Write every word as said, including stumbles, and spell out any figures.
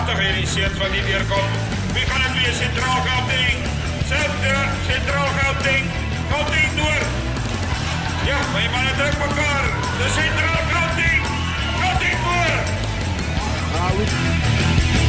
Prachtig geïnitieerd van die weerkom. Wie gaan het weer? Centraal Gauteng. Centraal, Centraal Gauteng. Gauteng door. Ja, maar je mannen druk elkaar. De Centraal Gauteng. Gauteng voor.